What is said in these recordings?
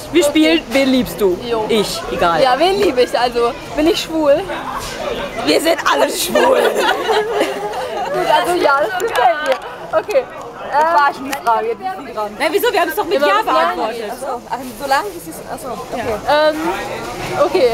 Wir spielen, wen liebst du? Jo. Ich, egal. Ja, wen liebe ich? Also, bin ich schwul? Wir sind alle schwul. Gut, also ja, das gefällt mir. Okay. Das war schon die Frage, jetzt ist sie dran. Na, wieso? Wir haben es doch mit Ja beantwortet. Achso, solange ist es. Achso, okay. Okay.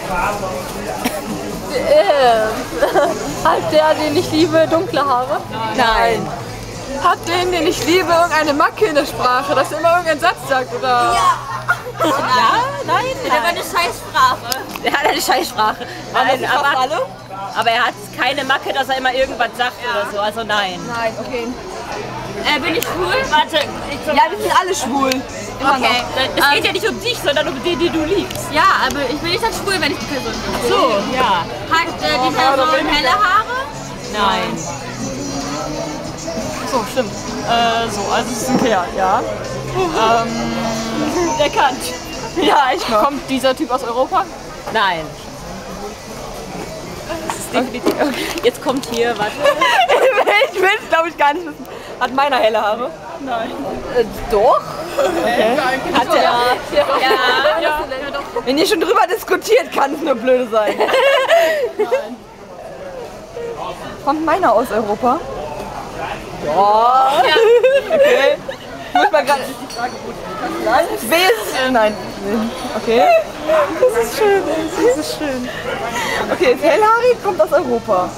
Hat der, den ich liebe, dunkle Haare? Nein. Hat den ich liebe, irgendeine Macke in der Sprache, dass er immer irgendeinen Satz sagt, oder? Ja, nein. Der war eine Scheißsprache. Er hat eine Scheißsprache. Nein, aber er hat keine Macke, dass er immer irgendwas sagt oder so. Also nein. Nein, okay. Bin ich schwul? Warte. Ja, wir sind alle schwul. Okay. Es geht ja nicht um dich, sondern um den, den du liebst. Ja, aber ich bin nicht dann schwul, wenn ich die Person bin. So, ja. Hat die Person helle Haare? Nein. So, stimmt. So, also es ist ein Kerl, ja. Erkannt. Ja, ich noch. Kommt dieser Typ aus Europa? Nein. Das ist definitiv. Jetzt kommt hier, warte. Ich will es, glaube ich, gar nicht wissen. Hat meiner helle Haare? Nein. Doch? Okay. Hat er? Ja. Wenn ihr schon drüber diskutiert, kann es nur blöde sein. Nein. Kommt meiner aus Europa? Ja. Okay. Ich muss mal gerade. Ich will es. Nein. Okay. Das ist schön. Das ist schön. Okay, ist hellhaarig, kommt aus Europa.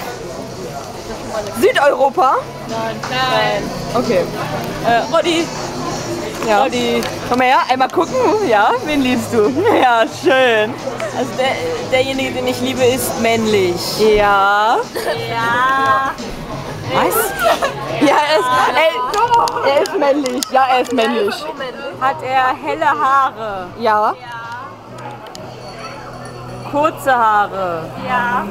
Südeuropa? Nein. Okay. Roddy. Ja. Roddy. Komm mal her, einmal gucken. Ja, wen liebst du? Ja, schön. Also derjenige, den ich liebe, ist männlich. Ja. Ja. Was? Ja, er ist männlich. Ja, er ist männlich. Hat er helle Haare? Ja. Kurze Haare? Ja.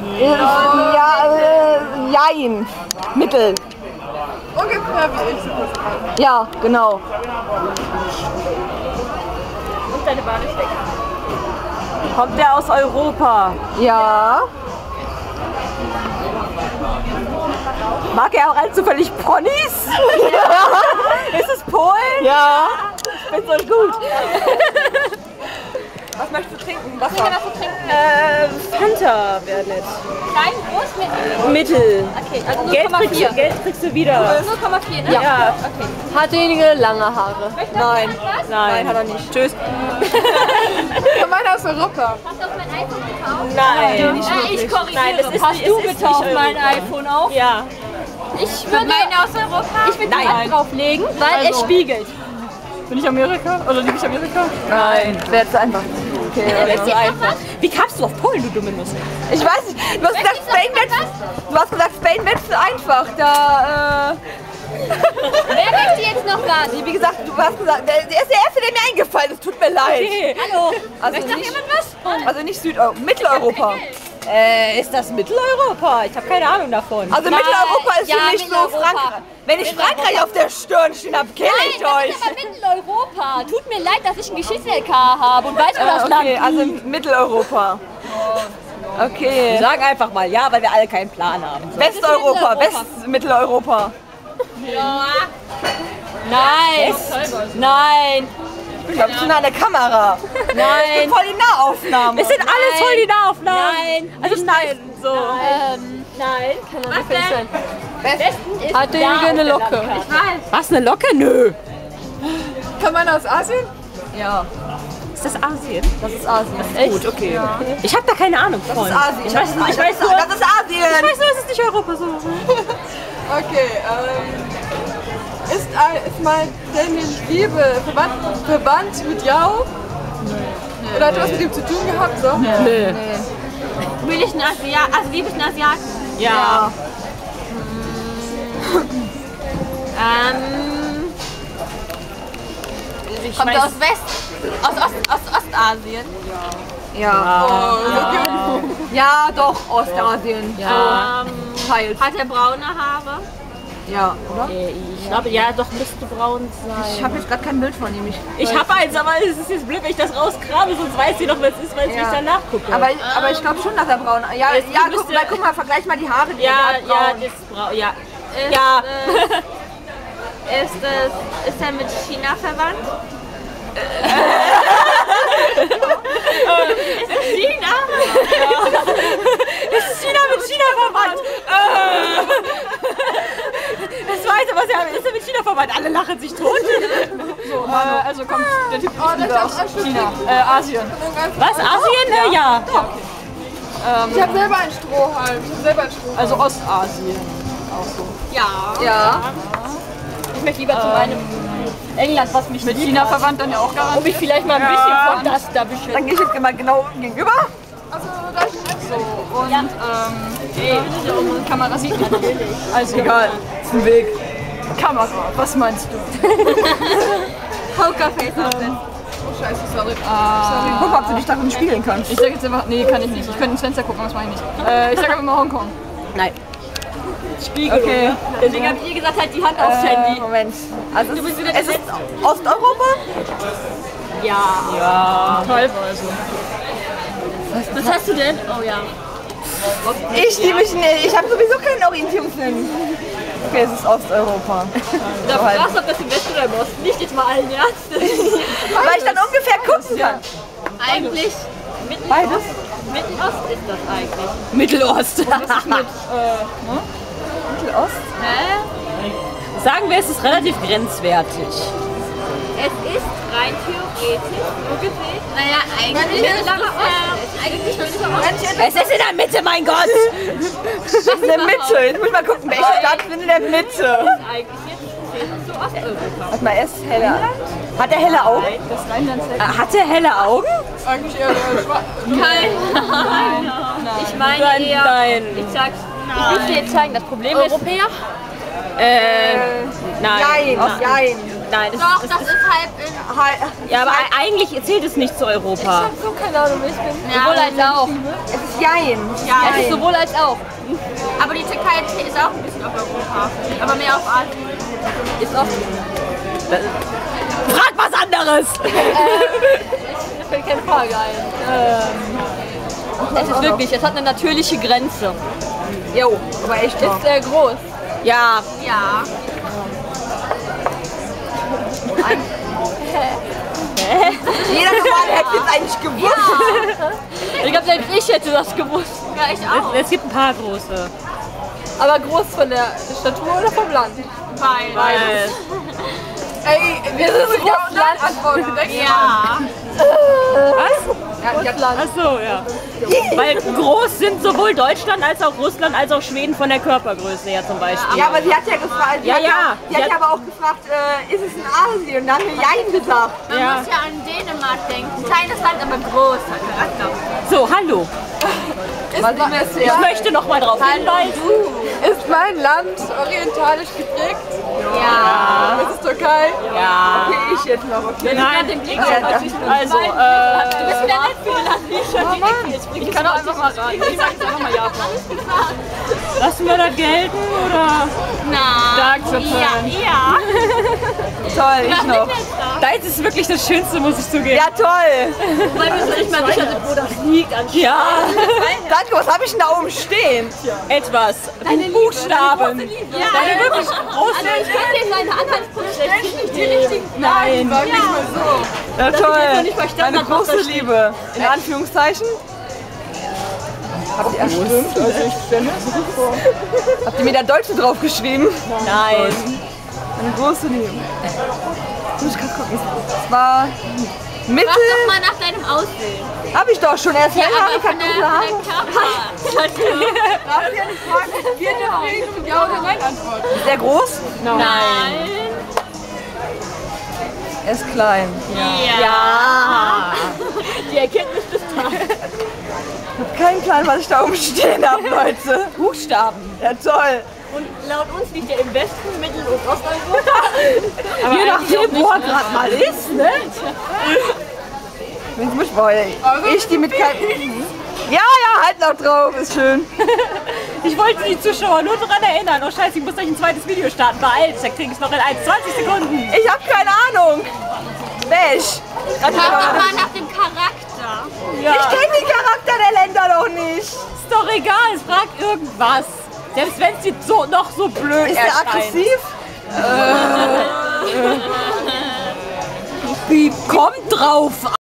Jein. Mittel. Ungefähr wie ich. Ja, genau. Und deine Badestecke. Kommt er aus Europa? Ja. Mag er auch als zufällig Ponys? Ja. Ist es Polen? Ja. Ich bin so gut. Was möchtest du trinken? Was kann man dazu trinken? Fanta wäre nett. Klein, groß, mittel? Mittel. Okay, also Geld kriegst du wieder. 0,4, ne? Ja. Okay. Hat derjenige lange Haare? Nein. Nein, Hat er nicht. Tschüss. Meiner aus Europa. Hast du auf mein iPhone gekauft? Nein. Ich korrigiere. Nein, das ist Hast nicht, du es ist getauft nicht mein Europa. iPhone auch? Ja. Ich würde meine aus Europa. Ich will die Hand drauflegen, weil es spiegelt. Bin ich Amerika? Oder liebe ich Amerika? Nein. Wäre zu einfach. Okay. Das ist so einfach. Wie kamst du auf Polen, du dumme Nuss? Ich weiß nicht. Du hast gesagt, Spain wird zu einfach. Da, Wer möchte jetzt noch was? wie gesagt, du hast gesagt, der ist der erste, der mir eingefallen ist. Tut mir leid. Hallo. Also Möchte noch nicht, jemand was? also nicht Südeuropa, Mitteleuropa. Ist das Mitteleuropa? Ich habe keine Ahnung davon. Also Mitteleuropa ist ja, für mich so Mitteleuropa. Frankreich. Wenn ich Frankreich auf der Stirn stehen habe, kenne ich Nein, euch. das ist aber Mitteleuropa. Tut mir leid, dass ich ein Geschichts-LK habe und weiß, wo das Land Okay, liegt. also Mitteleuropa. Okay. Sag einfach mal ja, weil wir alle keinen Plan haben. So. Westeuropa, West-Mitteleuropa. Ja. Nein! Nein! Ich glaube, ich bin an der Kamera. Ich bin Nein! voll die Nahaufnahme. Es sind alles voll die Nahaufnahmen! Nein. Also nein! So. Nein. Was denn? Westen ist Hat derjenige eine Locke? Was, eine Locke? Nö! Kann man aus Asien? Ja, Ist das Asien? das ist Asien. Gut, okay. Ich habe da keine Ahnung von. Das ist Asien. Ich weiß nur, das ist Asien. es ist nicht Europa so. Okay, ist mal den ich liebe verwandt mit Yao? Oder hat was mit ihm zu tun gehabt? So? Nö. will ich einen Asiaten, also liebe ich einen Asiaten. Ja. Ich Kommt er weiß, aus Ostasien? Ja. Ja, doch, Ostasien. ja. Teils. Hat er braune Haare? Ja, oder? Ich glaube, ja, doch müsste braun sein. Ich habe jetzt gerade kein Bild von ihm. Ich habe eins, aber es ist jetzt blöd, wenn ich das rausgrabe, sonst weiß sie doch, wer es ist, weil ich danach gucke. Aber ich glaube schon, dass er braun ist. Ja, Es ja müsste- guck mal, vergleich mal die Haare. Die ja, er hat, ja, braun. das ist braun. Ja. Ist, Ja. Ist er mit China verwandt? ist er mit China verwandt? Alle lachen sich tot. So, also kommt der Typ Oh, nicht das aus ist auch China. Asien. Was? Asien? Ja. Ich habe selber einen Strohhalm. Also Ostasien. Auch so. Ja. Ich möchte lieber zu meinem England, was mich Mit lieb China hat. verwandt dann ja auch Um garantiert. mich vielleicht mal ein bisschen von das da beschützen. Dann gehe ich jetzt immer genau gegenüber. Also, da ist So, und Kamera sieht man natürlich. Also, Egal, ist ein Weg. Kamera, was meinst du? Pokerface aufsetzen. Oh, scheiße, sorry. Guck mal, ob du dich darin spiegeln kannst. Ich sag jetzt einfach, nee, kann ich nicht. Ich könnte ins Fenster gucken, aber das mache ich nicht. Ich sag einfach mal Hongkong. Nein. Okay. Deswegen habe ich ihr gesagt, halt die Hand aufs Handy. Moment. Also es ist Osteuropa? Ja. Teilweise. Was hast du denn? Oh ja. Ich liebe mich nicht. Ich habe sowieso keinen Orientierungssinn. Okay, es ist Osteuropa. Da fragst du, ob das im Westen oder im Osten nicht, jetzt mal allen Ernstes. Weil ich dann ungefähr gucken kann. Eigentlich Beides? Mittelost ist das eigentlich. Mittelost. Mittelost? Sagen wir, es ist relativ grenzwertig. Es ist rein theoretisch, so gesehen. Naja, eigentlich Mittlerer Osten. Eigentlich Mittlerer Osten. Es ist in der Mitte, mein Gott! In der Mitte. Jetzt muss ich mal gucken, welche Stadt in der Mitte. Eigentlich jetzt zu Osteuropa. Warte mal, er ist heller. Hat er helle Augen? Das Rheinland Hat er helle Augen? eigentlich eher schwarz. Nein. Ich meine eher, Nein. ich sag's, ich will dir jetzt zeigen, das Problem ist, Europäer? Nein. Jein. Nein, es Doch, ist, das ist halb in, ja, aber eigentlich zählt es nicht zu Europa. So, keine Ahnung, ich bin. sowohl als auch. Es ist Jein. Ja, es ist sowohl als auch. Aber die Türkei ist auch ein bisschen auf Europa, aber mehr auf Asien. Ist oft. Frag was anderes! Das fällt keine Frage ein. Es ist wirklich, es hat eine natürliche Grenze. Jo, aber echt wahr. Ist sehr groß. Ja, Ja. Jeder normale hätte jetzt eigentlich gewusst. Ich glaube, selbst ich hätte das gewusst. Ja, ich auch. es gibt ein paar große. Aber groß von der Statur oder vom Land? Beides. Ey, wir sind ja und Land antworten. Ja. Ach so, ja. Weil groß sind sowohl Deutschland als auch Russland als auch Schweden von der Körpergröße her zum Beispiel. Ja, aber sie hat ja gefragt, Ja, ja. Sie hat ja aber auch gefragt, ist es in Asien? Und dann haben wir Jein gesagt. Man muss ja an Dänemark denken. Kleines Land, aber groß. Hat Charakter. So, hallo. Ich möchte noch mal drauf hinweisen. Ist mein Land orientalisch geprägt? Ja. Das ist Türkei. Ja. Okay, ich jetzt noch. Okay. Nein, Den Blick Ja, also, Du bist wieder nett für ein Land, wie ich schon direkt jetzt Ich kann doch einfach mal raten. Ich sag jetzt einfach mal Japan. lassen wir das gelten oder? Na. Ja. Toll, ich noch. Deins ist wirklich das Schönste, muss ich zugeben. Ja, toll. Weil wir uns nicht mal sicher sind, wo das liegt. Ja, Danke, was habe ich denn da oben stehen? etwas. Buchstaben. Deine wirklich große. Also ich könnte jetzt eine Anhaltspunkt schlecht die richtigen. Nein. Sag nicht mal so. Ja, toll. nicht verstanden Meine habe, was große da steht. Liebe. In Anführungszeichen. Habt ihr erstimmt? Also ich stelle mir das so gut vor. Habt ihr mir da Deutsche draufgeschrieben? Nein. Eine große Liebe. Muss ich gerade gucken. Es war Mittel. Frag doch mal nach deinem Aussehen. Hab ich doch schon. Er ist heller, Aber ich hab von der dunkle Haare. Körper. Darf ich ja nicht fragen. Wir deswegen mit Ja oder Nein antworten. Ist der groß? Nein. Er ist klein. Ja. Die Erkenntnis des Tages. Ich hab keinen Plan, was ich da oben stehen habe, Leute. Buchstaben. Ja, toll. Und laut uns liegt er im Westen, Mittel- und Osteuropa. Je nachdem, wo er gerade mal ist, ne? Jetzt muss ich mal, ich die mit keinem... Ja, halt noch drauf, ist schön. Ich wollte die Zuschauer nur daran erinnern. Oh scheiße, ich muss gleich ein zweites Video starten. Beeilt, da kriege ich noch in 20 Sekunden. Ich hab keine Ahnung. Welch? Frag doch mal nach dem Charakter. Ja. Ich kenne den Charakter der Länder doch nicht. Ist doch egal, es fragt irgendwas. Selbst wenn es dir so, noch so blöd Ist der erscheint. aggressiv? Kommt drauf